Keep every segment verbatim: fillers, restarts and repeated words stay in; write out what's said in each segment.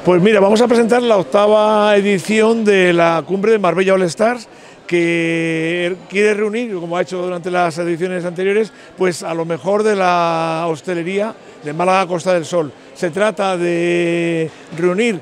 Pues mira, vamos a presentar la octava edición de la Cumbre de Marbella All Stars, que quiere reunir, como ha hecho durante las ediciones anteriores, pues a lo mejor de la hostelería de Málaga Costa del Sol. Se trata de reunir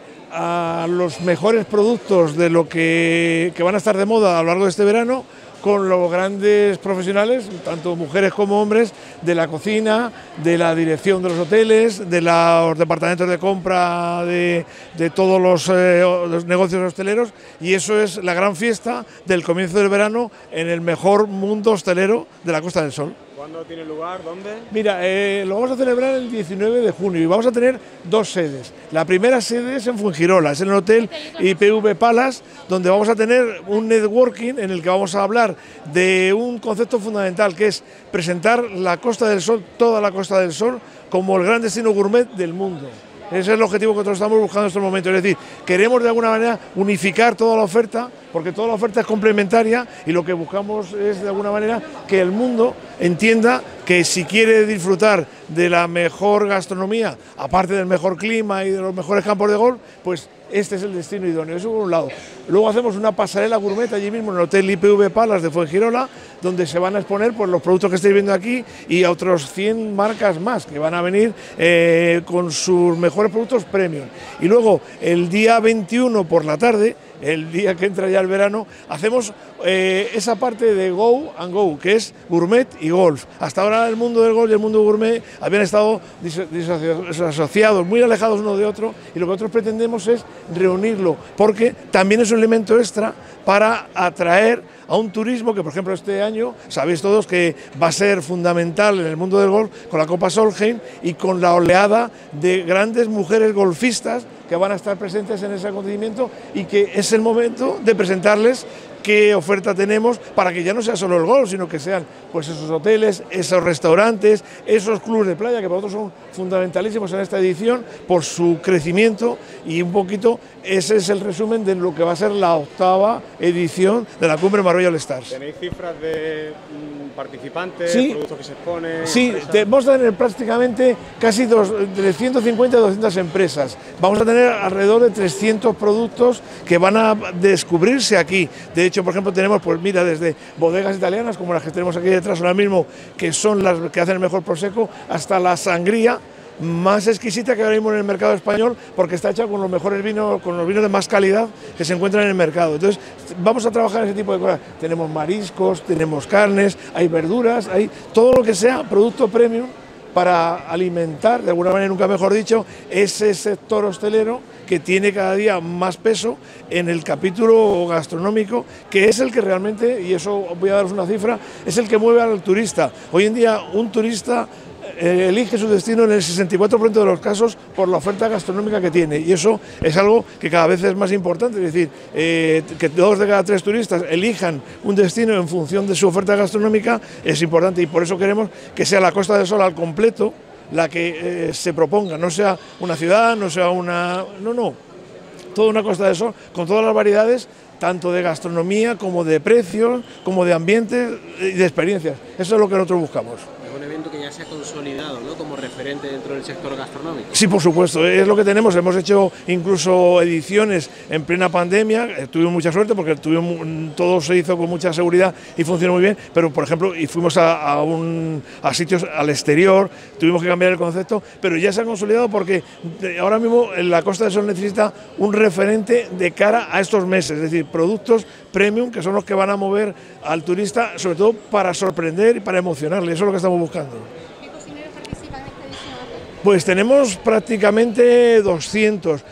a los mejores productos de lo que, que van a estar de moda a lo largo de este verano, con los grandes profesionales, tanto mujeres como hombres, de la cocina, de la dirección de los hoteles, de los departamentos de compra de, de todos los, eh, los negocios hosteleros, y eso es la gran fiesta del comienzo del verano en el mejor mundo hostelero de la Costa del Sol. ¿Cuándo tiene lugar? ¿Dónde? Mira, eh, lo vamos a celebrar el diecinueve de junio y vamos a tener dos sedes. La primera sede es en Fuengirola, es en el Hotel I P V Palace, donde vamos a tener un networking en el que vamos a hablar de un concepto fundamental, que es presentar la Costa del Sol, toda la Costa del Sol, como el gran destino gourmet del mundo. Ese es el objetivo que nosotros estamos buscando en estos momentos, es decir, queremos de alguna manera unificar toda la oferta, porque toda la oferta es complementaria y lo que buscamos es de alguna manera que el mundo entienda que si quiere disfrutar de la mejor gastronomía, aparte del mejor clima y de los mejores campos de golf, pues este es el destino idóneo, eso por un lado. Luego hacemos una pasarela gourmet allí mismo en el Hotel I P V Palace de Fuengirola, donde se van a exponer pues, los productos que estáis viendo aquí y a otros cien marcas más que van a venir eh, con sus mejores productos premium. Y luego el día veintiuno por la tarde, el día que entra ya el verano, hacemos eh, esa parte de Go and Go, que es gourmet y golf. Hasta ahora el mundo del golf y el mundo gourmet habían estado disasociados, muy alejados uno de otro, y lo que nosotros pretendemos es reunirlo, porque también es un elemento extra para atraer a un turismo que, por ejemplo, este año, sabéis todos que va a ser fundamental en el mundo del golf con la Copa Solheim y con la oleada de grandes mujeres golfistas que van a estar presentes en ese acontecimiento y que es el momento de presentarles qué oferta tenemos para que ya no sea solo el golf, sino que sean pues esos hoteles, esos restaurantes, esos clubes de playa que para nosotros son fundamentalísimos en esta edición por su crecimiento, y un poquito ese es el resumen de lo que va a ser la octava edición de la Cumbre Marbella All Stars. ¿Tenéis cifras de mm, participantes, sí, productos que se exponen? Sí, te, vamos a tener prácticamente casi dos, de ciento cincuenta a doscientas empresas. Vamos a tener alrededor de trescientos productos que van a descubrirse aquí. De hecho, por ejemplo, tenemos, pues mira, desde bodegas italianas, como las que tenemos aquí detrás ahora mismo, que son las que hacen el mejor prosecco, hasta la sangría más exquisita que ahora mismo en el mercado español, porque está hecha con los mejores vinos, con los vinos de más calidad que se encuentran en el mercado. Entonces, vamos a trabajar en ese tipo de cosas. Tenemos mariscos, tenemos carnes, hay verduras, hay todo lo que sea producto premium para alimentar, de alguna manera, nunca mejor dicho, ese sector hostelero que tiene cada día más peso en el capítulo gastronómico, que es el que realmente, y eso voy a daros una cifra, es el que mueve al turista. Hoy en día un turista eh, elige su destino en el sesenta y cuatro por ciento de los casos por la oferta gastronómica que tiene, y eso es algo que cada vez es más importante, es decir, eh, que dos de cada tres turistas elijan un destino en función de su oferta gastronómica es importante, y por eso queremos que sea la Costa del Sol al completo la que eh, se proponga, no sea una ciudad, no sea una... no, no, toda una Costa del Sol con todas las variedades, tanto de gastronomía como de precios, como de ambientes y de experiencias. Eso es lo que nosotros buscamos. Es un evento que ya se ha consolidado, ¿no?, como referente dentro del sector gastronómico. Sí, por supuesto, es lo que tenemos. Hemos hecho incluso ediciones en plena pandemia, tuvimos mucha suerte porque tuvimos, todo se hizo con mucha seguridad y funcionó muy bien, pero por ejemplo, y fuimos a, a, un, a sitios al exterior, tuvimos que cambiar el concepto, pero ya se ha consolidado porque ahora mismo la Costa del Sol necesita un referente de cara a estos meses, es decir, productos premium que son los que van a mover al turista, sobre todo para sorprender y para emocionarle, eso es lo que estamos buscando. ¿Qué cocineros participan en esta edición? Pues tenemos prácticamente doscientos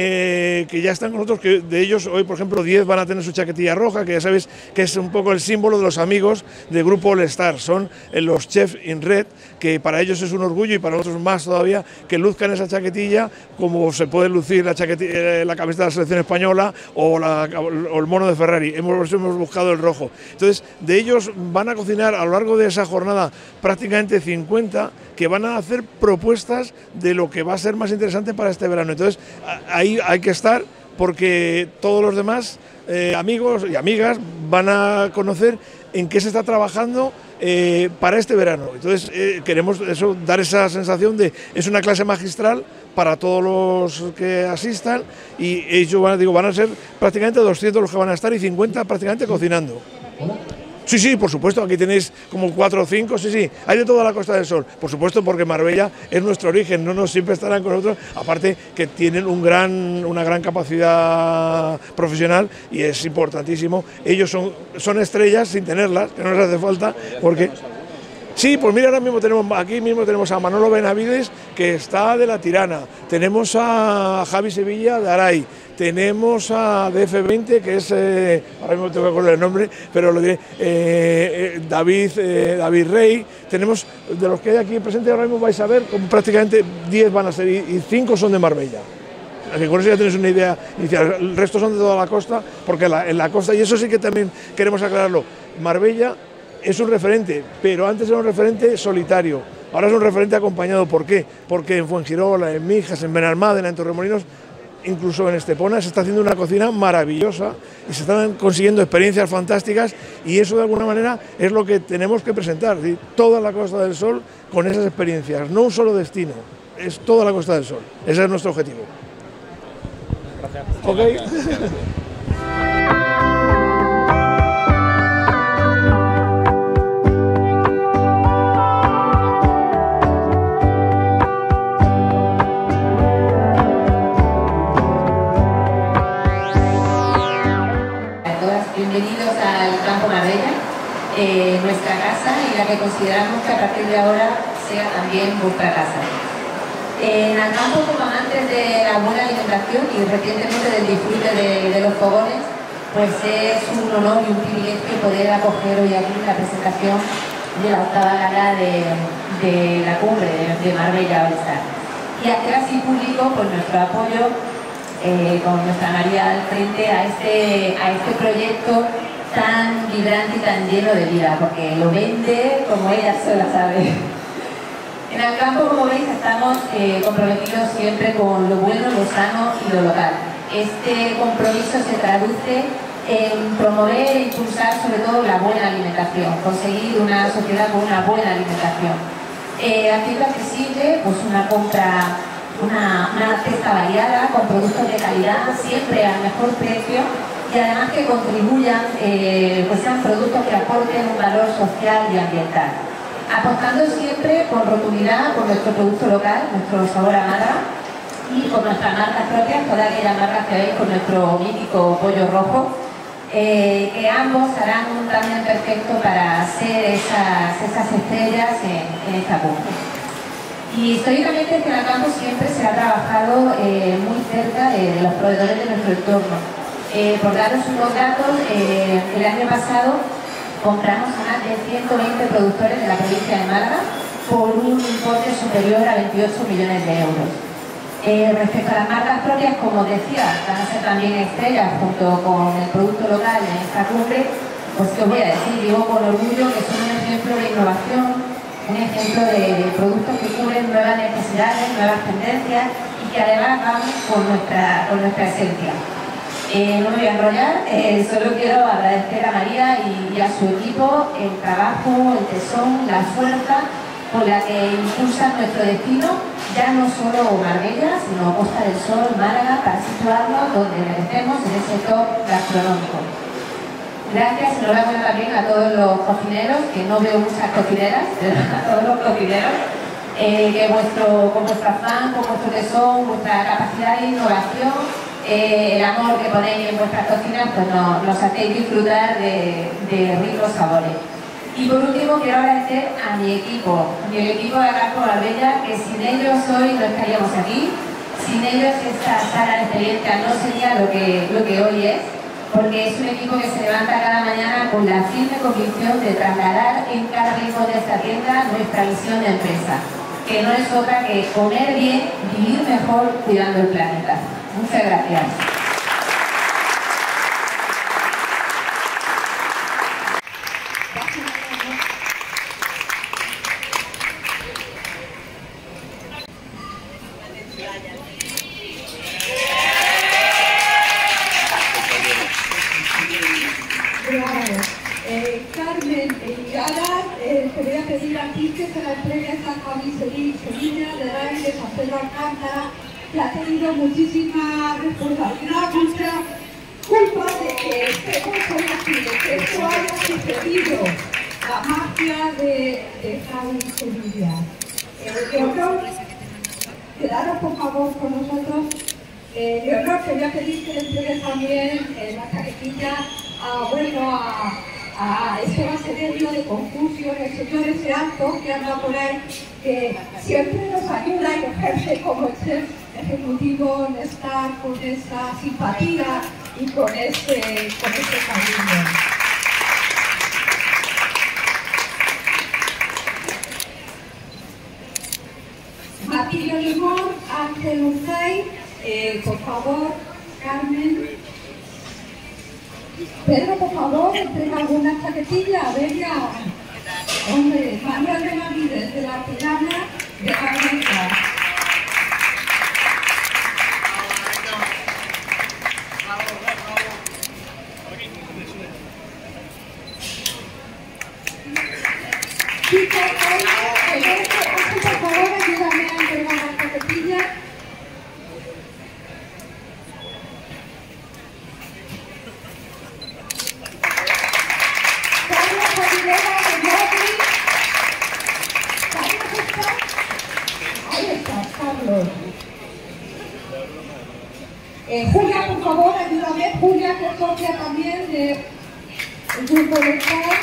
eh, que ya están con nosotros, que de ellos hoy, por ejemplo, diez van a tener su chaquetilla roja, que ya sabéis que es un poco el símbolo de los amigos del grupo All Stars, son eh, los chefs in red, que para ellos es un orgullo y para nosotros más todavía que luzcan esa chaquetilla como se puede lucir la, chaquetilla, la camiseta de la selección española o, la, o el mono de Ferrari. Hemos, hemos buscado el rojo. Entonces, de ellos van a cocinar a lo largo de esa jornada prácticamente cincuenta que van a hacer propuestas de lo que va a ser más interesante para este verano. Entonces, ahí hay que estar porque todos los demás eh, amigos y amigas van a conocer en qué se está trabajando eh, para este verano. Entonces eh, queremos eso, dar esa sensación de es una clase magistral para todos los que asistan, y ellos van, digo, van a ser prácticamente doscientos los que van a estar y cincuenta prácticamente cocinando. Sí, sí, por supuesto, aquí tenéis como cuatro o cinco, sí, sí, hay de toda la Costa del Sol, por supuesto, porque Marbella es nuestro origen, no nos siempre estarán con nosotros, aparte que tienen un gran, una gran capacidad profesional y es importantísimo. Ellos son, son estrellas sin tenerlas, que no les hace falta, porque... Sí, pues mira, ahora mismo tenemos, aquí mismo tenemos a Manolo Benavides, que está de La Tirana, tenemos a Javi Sevilla de Aray, tenemos a D F veinte, que es, eh, ahora mismo tengo que acordar el nombre, pero lo diré, eh, eh, David, eh, David Rey, tenemos, de los que hay aquí presentes ahora mismo vais a ver, como prácticamente diez van a ser, y cinco son de Marbella. Así, con eso ya tenéis una idea inicial. El resto son de toda la costa, porque la, en la costa, y eso sí que también queremos aclararlo, Marbella es un referente, pero antes era un referente solitario, ahora es un referente acompañado. ¿Por qué? Porque en Fuengirola, en Mijas, en Benalmádena, en Torremolinos, incluso en Estepona, se está haciendo una cocina maravillosa y se están consiguiendo experiencias fantásticas, y eso de alguna manera es lo que tenemos que presentar, ¿sí? Toda la Costa del Sol con esas experiencias, no un solo destino, es toda la Costa del Sol, ese es nuestro objetivo. Gracias. Okay. Bienvenidos al Campo Marbella, eh, nuestra casa, y la que consideramos que a partir de ahora sea también vuestra casa. En el campo, como amantes de la buena alimentación y recientemente del disfrute de, de los fogones, pues es un honor y un privilegio poder acoger hoy aquí la presentación de la octava gala de, de la cumbre de, de Marbella All Star. Y hacer así público pues, nuestro apoyo Eh, con nuestra María al frente a este, a este proyecto tan vibrante y tan lleno de vida, porque lo vende como ella sola sabe. En el campo, como veis, estamos eh, comprometidos siempre con lo bueno, lo sano y lo local. Este compromiso se traduce en promover e impulsar sobre todo la buena alimentación, conseguir una sociedad con una buena alimentación, eh, haciendo accesible pues, una compra Una, una cesta variada, con productos de calidad, siempre al mejor precio, y además que contribuyan, eh, pues sean productos que aporten un valor social y ambiental. Apostando siempre con rotundidad por nuestro producto local, nuestro sabor a Málaga, y por nuestras marcas propias, todas aquellas marcas que veis con nuestro mítico pollo rojo, eh, que ambos harán un tándem perfecto para ser esas, esas estrellas en, en esta cumbre. Y históricamente en el campo siempre se ha trabajado eh, muy cerca de, de los proveedores de nuestro entorno. Eh, por daros unos datos, eh, el año pasado compramos a más de ciento veinte productores de la provincia de Málaga por un importe superior a veintiocho millones de euros. Eh, respecto a las marcas propias, como decía, van a ser también estrellas junto con el producto local en esta cumbre, pues que os voy a decir, digo con orgullo que son un ejemplo de innovación, un ejemplo de, de productos que cubren nuevas necesidades, nuevas tendencias y que además van con nuestra, con nuestra esencia. Eh, no me voy a enrollar, eh, solo quiero agradecer a María y, y a su equipo el trabajo, el tesón, la fuerza con la que impulsan nuestro destino, ya no solo Marbella, sino Costa del Sol, Málaga, para situarnos donde merecemos en ese top gastronómico. Gracias, enhorabuena también a todos los cocineros, que no veo muchas cocineras, pero a todos los cocineros, eh, que vuestro, con vuestro afán, con vuestro tesón, vuestra capacidad de innovación, eh, el amor que ponéis en vuestras cocinas, pues nos, nos hacéis disfrutar de, de ricos sabores. Y por último quiero agradecer a mi equipo, a mi equipo de Campo Marbella, que sin ellos hoy no estaríamos aquí, sin ellos esta sala de experiencia no sería lo que, lo que hoy es, porque es un equipo que se levanta cada mañana con la firme convicción de trasladar en cada rincón de esta tienda nuestra visión de empresa, que no es otra que comer bien, vivir mejor, cuidando el planeta. Muchas gracias. Eh, Carmen aquí que se la entregue esta camiseta de Reyes a Pedro Alcántara, que ha tenido muchísima responsabilidad, mucha culpa de que estemos hoy aquí, de que esto haya sucedido, la magia de, de Javi Sevilla. Eh, Leonor, quedaros por favor con nosotros. Eh, Leonor, te voy a pedir que le entregues también eh, la chaquetilla a, bueno, a, a Esteban Serenio de Confucio, el señor ese alto que anda por ahí, que siempre nos ayuda y ejerce como el chef ejecutivo en estar con esa simpatía y con ese, con ese cariño. Matilde Limón, Ángel Urzay, eh, por favor, Carmen. Pedro, por favor, entrega alguna chaquetilla, venga. Hombre, Manuel de Navides, de la Tirana, de Carmen. Chicos, por favor, ayúdame a entregar la chaquetilla. Carlos Aguilera de Madrid. ¿Carlos está? Ahí está, Carlos. Eh, Julia, por favor, ayúdame. Julia, que es socia también del grupo de Star.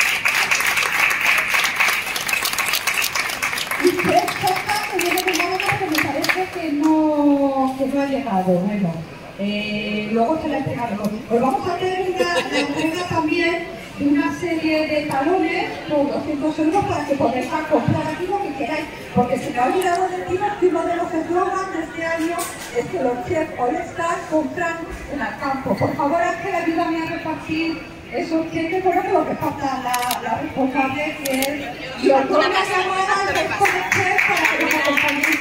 Y tres cosas que viene de Málaga que me parece que no, que no ha llegado. Bueno, eh, luego se la entregaremos. Pues vamos a hacer una, la entrega también de una serie de talones por doscientos euros para que podáis comprar aquí lo que queráis. Porque se me ha olvidado decir que uno de los eslogans de este año es que los chefs All Star compran en el campo. Por favor, Ángel, ayúdame a repartir esos cheques, bueno, que lo que falta la, la responsable, que es yo doy la llamada al resto de chefs para que nos acompañen.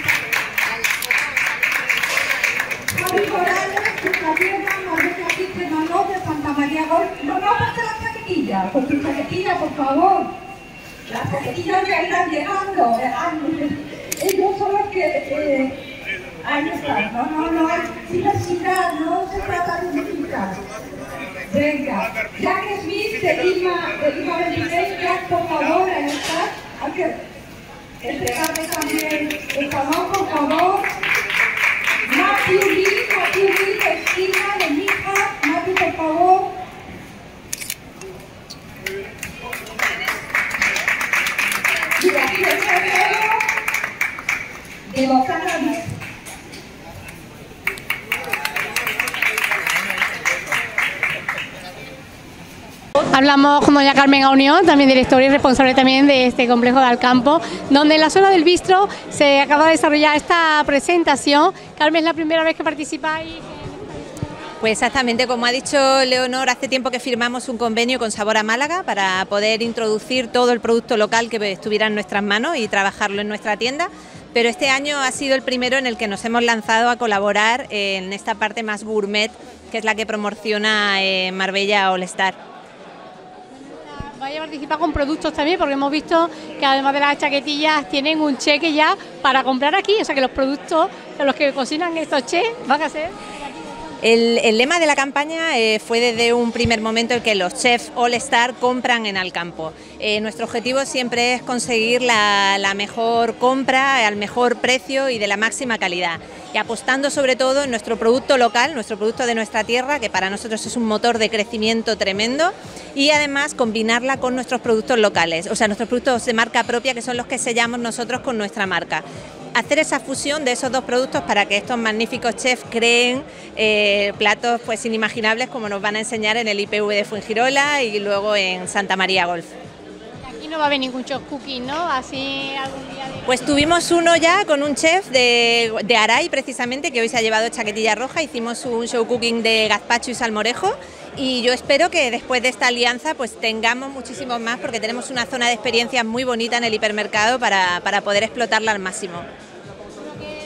Javi Morales, Santa Tierra, Marbella Kitchen Manolo de Santa María Golf. No, no, pasa la chaquetilla, con tu chaquetilla, por favor. Las chaquetillas ya irán llegando. Ellos son los que... Eh, ahí están. No, no, no hay diversidad, no se trata de unificar. Venga, Jack Smith de Lima, de Lima veintiséis, Jack, por favor, ahí está. Hay que entregarme también el salón, por favor. Matthew Lee, Matthew Lee de Esquina, de Mija. Matthew, por favor. Y aquí el tercero de Bocana. Hablamos con doña Carmen Aunión, también directora y responsable también de este complejo de Alcampo, donde en la zona del bistro se acaba de desarrollar esta presentación. Carmen, ¿es la primera vez que participáis? Pues exactamente, como ha dicho Leonor, hace tiempo que firmamos un convenio con Sabor a Málaga para poder introducir todo el producto local que estuviera en nuestras manos y trabajarlo en nuestra tienda. Pero este año ha sido el primero en el que nos hemos lanzado a colaborar en esta parte más gourmet, que es la que promociona eh, Marbella All Star. Vaya a participar con productos también, porque hemos visto que además de las chaquetillas tienen un cheque ya para comprar aquí, o sea que los productos de los que cocinan estos chefs van a ser... El, el lema de la campaña eh, fue desde un primer momento el que los chefs All Star compran en Alcampo. Eh, nuestro objetivo siempre es conseguir la, la mejor compra al mejor precio y de la máxima calidad. Y apostando sobre todo en nuestro producto local, nuestro producto de nuestra tierra, que para nosotros es un motor de crecimiento tremendo, y además combinarla con nuestros productos locales, o sea, nuestros productos de marca propia, que son los que sellamos nosotros con nuestra marca. Hacer esa fusión de esos dos productos para que estos magníficos chefs creen eh, platos pues inimaginables, como nos van a enseñar en el I P V de Fuengirola y luego en Santa María Golf. Aquí no va a haber ningún show cooking, ¿no? Así algún día de... Pues tuvimos uno ya con un chef de, de Aray, precisamente, que hoy se ha llevado chaquetilla roja. Hicimos un show cooking de gazpacho y salmorejo, y yo espero que después de esta alianza pues tengamos muchísimos más, porque tenemos una zona de experiencias muy bonita en el hipermercado para, para poder explotarla al máximo. ¿Qué, qué se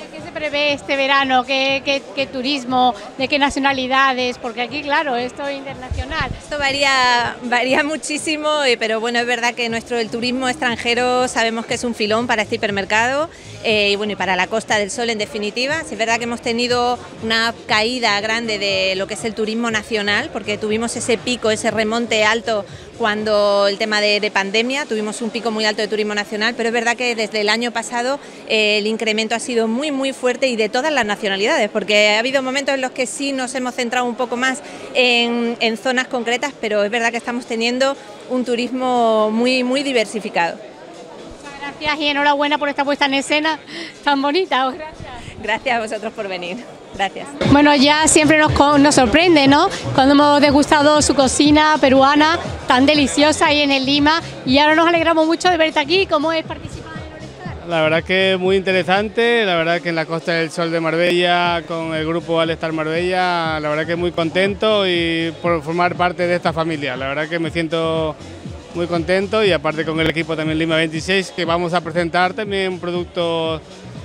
prevé este verano? ¿Qué, qué, qué turismo? ¿De qué nacionalidades? Porque aquí, claro, esto es internacional. Esto varía, varía muchísimo, pero bueno, es verdad que nuestro el turismo extranjero sabemos que es un filón para este hipermercado eh, y bueno, y para la Costa del Sol en definitiva. Sí, es verdad que hemos tenido una caída grande de lo que es el turismo nacional, porque tuvimos ese pico, ese remonte alto cuando el tema de, de pandemia, tuvimos un pico muy alto de turismo nacional, pero es verdad que desde el año pasado eh, el incremento ha sido muy muy fuerte y de todas las nacionalidades, porque ha habido momentos en los que sí nos hemos centrado un poco más en, en zonas concretas, pero es verdad que estamos teniendo un turismo muy muy diversificado. Muchas gracias y enhorabuena por esta puesta en escena tan bonita. Gracias. Gracias a vosotros por venir. Gracias. Bueno, ya siempre nos, nos sorprende, ¿no? Cuando hemos degustado su cocina peruana tan deliciosa ahí en el Lima, y ahora nos alegramos mucho de verte aquí. ¿Cómo es participar en All Star? La verdad que muy interesante, la verdad que en la Costa del Sol de Marbella, con el grupo All Star Marbella, la verdad que muy contento y por formar parte de esta familia. La verdad que me siento muy contento y aparte con el equipo también Lima veintiséis, que vamos a presentar también productos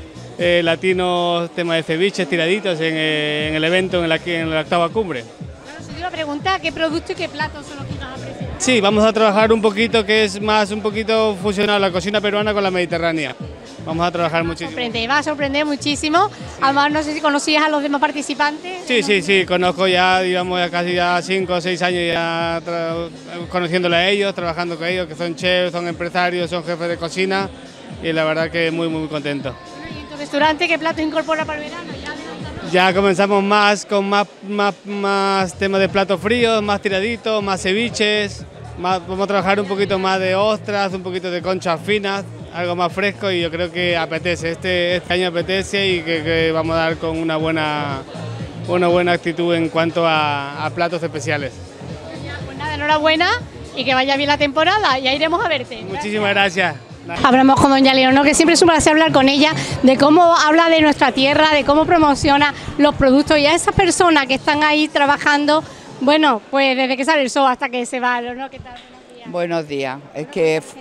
Eh, latinos, tema de ceviches, tiraditos en, eh, en el evento en la, en la octava cumbre. Bueno, si te una pregunta, ¿qué producto y qué platos son los que vas a presentar? Sí, vamos a trabajar un poquito que es más un poquito fusionado la cocina peruana con la mediterránea. Vamos a trabajar muchísimo. Sorprende, va a sorprender muchísimo. Sí. Además, no sé si conocías a los demás participantes. Sí, sí, sí, conozco ya, digamos, ya casi ya cinco o seis años ya conociéndole a ellos, trabajando con ellos, que son chefs, son empresarios, son jefes de cocina y la verdad que muy, muy contento. ¿Restaurante qué plato incorpora para el verano? Ya, ya comenzamos más con más, más, más temas de platos fríos, más tiraditos, más ceviches, más, vamos a trabajar un poquito más de ostras, un poquito de conchas finas, algo más fresco y yo creo que apetece, este, este año apetece y que, que vamos a dar con una buena, una buena actitud en cuanto a, a platos especiales. Pues nada, enhorabuena y que vaya bien la temporada, ya iremos a verte. Muchísimas gracias. Hablamos con doña Leonor, que siempre es un placer hablar con ella de cómo habla de nuestra tierra, de cómo promociona los productos y a esas personas que están ahí trabajando, bueno, pues desde que sale el sol hasta que se va, ¿no? ¿Qué tal? Buenos días. Buenos días. Es que es,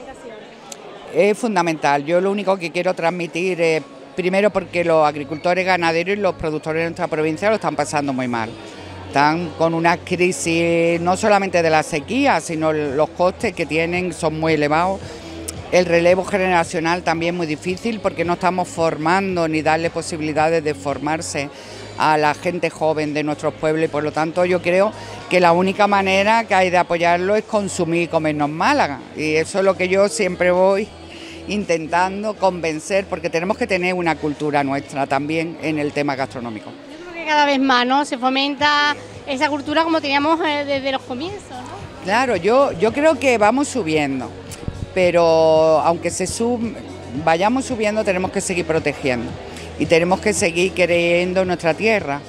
es fundamental. Yo lo único que quiero transmitir es, primero porque los agricultores, ganaderos y los productores de nuestra provincia lo están pasando muy mal. Están con una crisis no solamente de la sequía, sino los costes que tienen son muy elevados. El relevo generacional también muy difícil porque no estamos formando ni darle posibilidades de formarse a la gente joven de nuestros pueblos y por lo tanto yo creo que la única manera que hay de apoyarlo es consumir y comernos Málaga y eso es lo que yo siempre voy intentando convencer porque tenemos que tener una cultura nuestra también en el tema gastronómico. Yo creo que cada vez más, ¿no? Se fomenta esa cultura como teníamos desde los comienzos, ¿no? Claro, yo, yo creo que vamos subiendo. Pero aunque se sub, vayamos subiendo tenemos que seguir protegiendo y tenemos que seguir queriendo nuestra tierra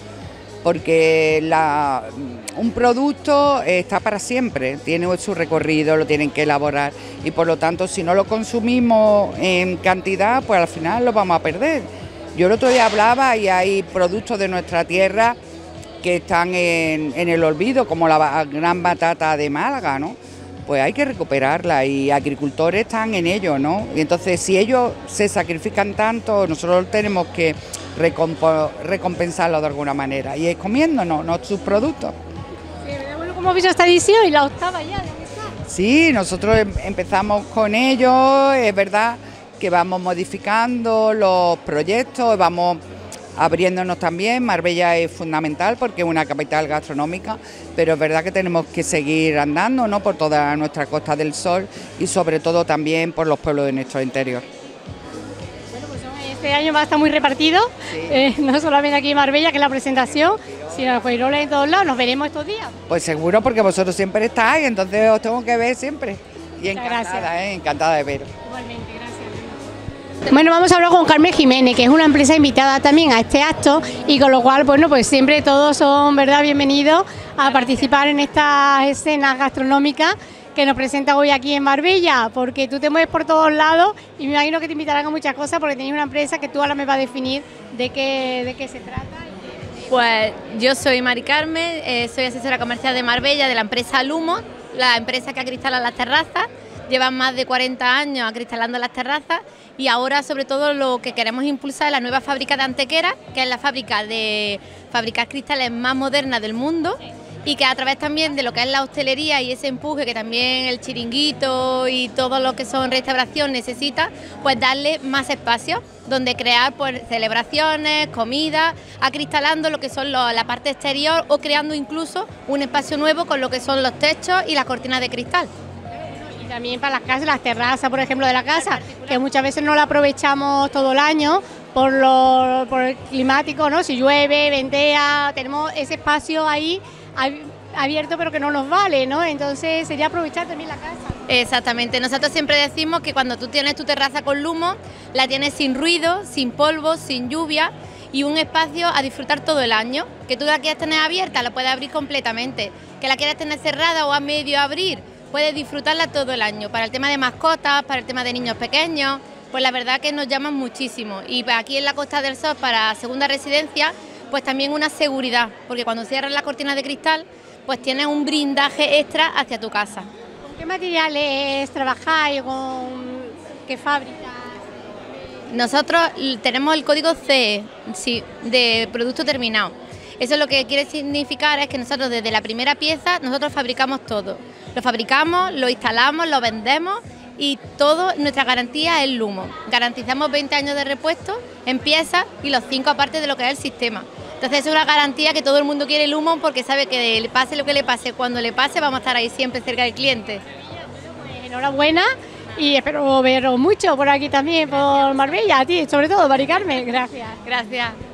porque la, un producto está para siempre, tiene su recorrido, lo tienen que elaborar y por lo tanto si no lo consumimos en cantidad pues al final lo vamos a perder. Yo el otro día hablaba y hay productos de nuestra tierra que están en, en el olvido como la gran batata de Málaga, ¿no? Pues hay que recuperarla y agricultores están en ello, ¿no? Y entonces si ellos se sacrifican tanto, nosotros tenemos que recompensarlo de alguna manera y es comiéndonos no sus productos. Sí, bueno, ¿cómo has visto esta edición y la octava ya? Sí, nosotros empezamos con ellos, es verdad que vamos modificando los proyectos, vamos abriéndonos también. Marbella es fundamental porque es una capital gastronómica, pero es verdad que tenemos que seguir andando, ¿no? Por toda nuestra Costa del Sol y sobre todo también por los pueblos de nuestro interior. Bueno, pues este año va a estar muy repartido, sí. eh, no solamente aquí en Marbella, que es la presentación, sino en Fuengirola y en todos lados. Nos veremos estos días. Pues seguro, porque vosotros siempre estáis, entonces os tengo que ver siempre. Y Muchas encantada, ¿eh? Encantada de veros. Igualmente, gracias. Bueno, vamos a hablar con Carmen Jiménez, que es una empresa invitada también a este acto y con lo cual, bueno, pues siempre todos son, ¿verdad?, bienvenidos a participar en estas escenas gastronómicas que nos presentan hoy aquí en Marbella, porque tú te mueves por todos lados y me imagino que te invitarán a muchas cosas porque tenéis una empresa que tú ahora me vas a definir de qué, de qué se trata. Pues yo soy Mari Carmen, eh, soy asesora comercial de Marbella de la empresa Lumo, la empresa que acristala las terrazas. llevan más de cuarenta años acristalando las terrazas y ahora sobre todo lo que queremos impulsar es la nueva fábrica de Antequera, que es la fábrica de fabricar cristales más moderna del mundo y que a través también de lo que es la hostelería y ese empuje que también el chiringuito y todo lo que son restauración necesita, pues darle más espacio donde crear pues celebraciones, comidas, acristalando lo que son lo, la parte exterior o creando incluso un espacio nuevo con lo que son los techos y las cortinas de cristal. Y también para las casas, las terrazas, por ejemplo, de la casa, que muchas veces no la aprovechamos todo el año por, lo, por el climático, ¿no? Si llueve, ventea, tenemos ese espacio ahí abierto pero que no nos vale, ¿no? Entonces sería aprovechar también la casa. Exactamente, nosotros siempre decimos que cuando tú tienes tu terraza con Lumo, la tienes sin ruido, sin polvo, sin lluvia y un espacio a disfrutar todo el año. Que tú la quieres tener abierta, la puedes abrir completamente. Que la quieres tener cerrada o a medio abrir, puedes disfrutarla todo el año. Para el tema de mascotas, para el tema de niños pequeños, pues la verdad que nos llaman muchísimo. Y aquí en la Costa del Sol, para segunda residencia, pues también una seguridad, porque cuando cierras la cortina de cristal, pues tienes un blindaje extra hacia tu casa. ¿Con qué materiales trabajáis? ¿Con qué fábricas? Nosotros tenemos el código C E, sí, de producto terminado. Eso lo que quiere significar es que nosotros desde la primera pieza, nosotros fabricamos todo. Lo fabricamos, lo instalamos, lo vendemos y todo, nuestra garantía es Lumo. Garantizamos veinte años de repuesto en piezas y los cinco aparte de lo que es el sistema. Entonces es una garantía que todo el mundo quiere Lumo porque sabe que le pase lo que le pase, cuando le pase vamos a estar ahí siempre cerca del cliente. Pues enhorabuena y espero veros mucho por aquí también, por Marbella, a ti, sobre todo, Mari Carmen. Gracias. Gracias.